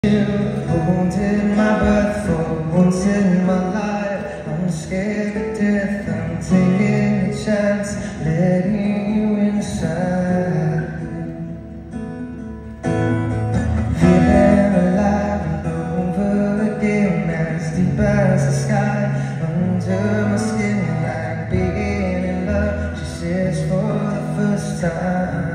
Holding my breath for once in my life. I'm scared to death, I'm taking a chance, letting you inside. Feeling alive all over again, as deep as the sky. Under my skin like being in love, she says for the first time.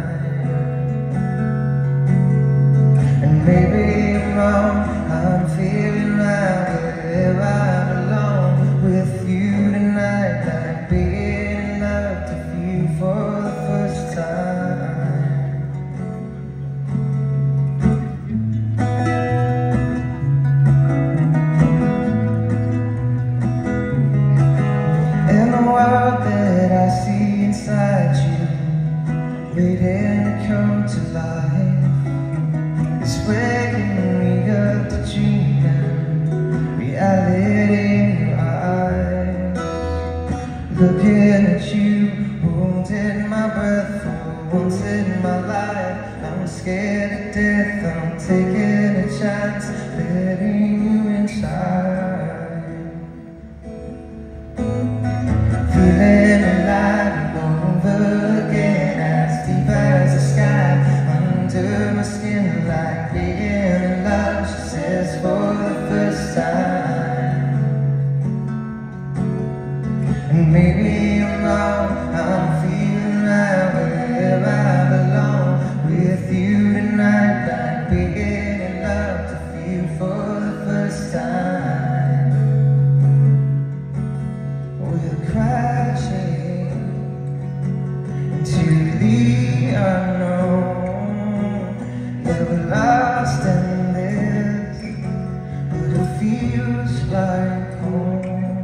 And maybe I'm wrong, I'm feeling right where I belong. With you tonight, like being in love with you for the first time. In the world that I see inside you, waiting to come to life, it's waking me up to dream and reality in your eyes. Looking at you, holding my breath for once in my life. I'm scared to death, I'm taking a chance, letting you inside. Feeling alive all over again, as deep as the sky. Under my skin like being in love, she says for the first time. And maybe I'm wrong, I'm feeling right where I belong. With you tonight, like being in love with you for the first time. We're crashing into the unknown. Yeah, we're lost in this, but it feels like home.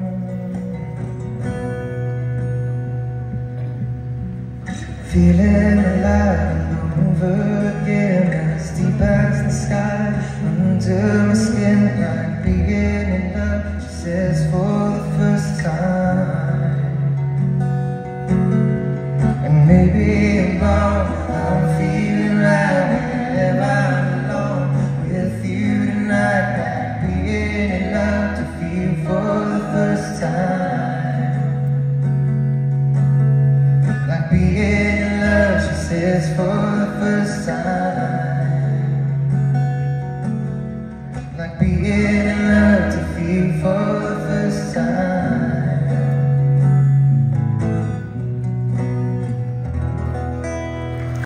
Feeling alive all over again, as deep